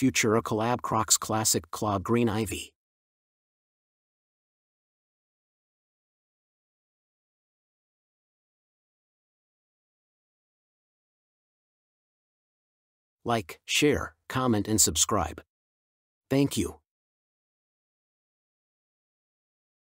Futura collab Crocs classic Clog green ivy. Like, share, comment and subscribe. Thank you.